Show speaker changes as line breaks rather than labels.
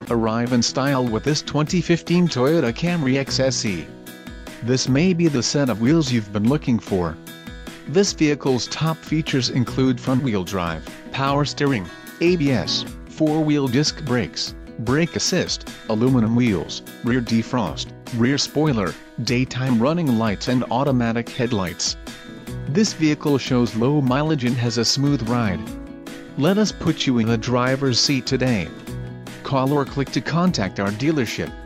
Arrive in style with this 2015 Toyota Camry XSE. This may be the set of wheels you've been looking for. This vehicle's top features include front-wheel drive, power steering, ABS, 4-wheel disc brakes, brake assist, aluminum wheels, rear defrost, rear spoiler, daytime running lights and automatic headlights. This vehicle shows low mileage and has a smooth ride. Let us put you in the driver's seat today. Call or click to contact our dealership.